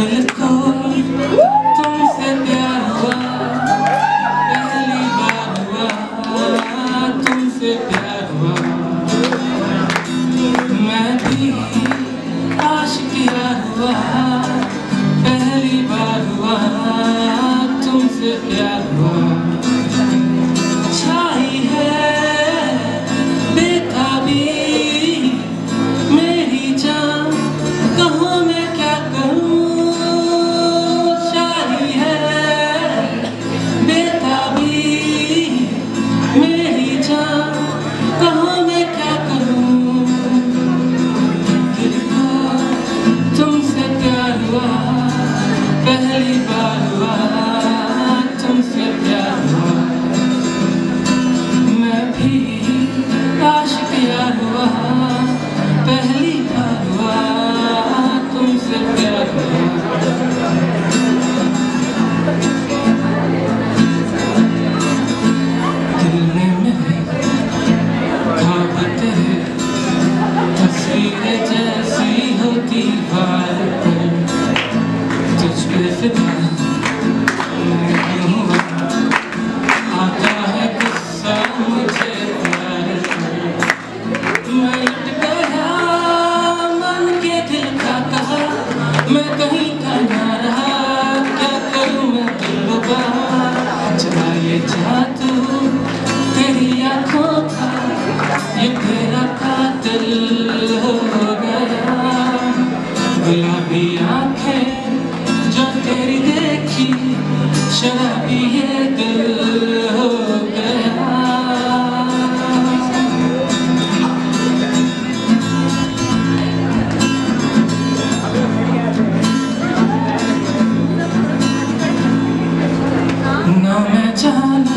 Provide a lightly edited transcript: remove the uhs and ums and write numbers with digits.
दिल को तुमसे प्यार हुआ, पहली बार हुआ तुमसे प्यार हुआ। मैं भी आशिक यार हुआ, पहली बार हुआ तुमसे प्यार हुआ। छाई है बेताबी मेरी जान, कहूँ मैं क्या करूँ। छाई है बेताबी मेरी जान, कहूँ मैं क्या करूँ। दिल को तुमसे प्यार हुआ, पहली बार हुआ तुमसे प्यार हुआ। मैं भी आशिक यार हुआ, पहली बार हुआ तुमसे प्यार हुआ। दिल में मेरे ख्वाब तेरे, तस्वीरें जैसी हो दीवार पर, तुझ पे फिदा मैं क्यों हुआ। आता है गुस्सा मुझे प्यार पर, मैं लुट गया मन के दिल का कहा, मैं कहीं का ना रहा। क्या करूँ मैं दिलरुबा, चला ये जादू तेरी आँखों का, ये तेरा कातिल हो गया। गुलाबी आँखें जो तेरी देखी, शराबी ये दिल हो गया। ना मैं जाना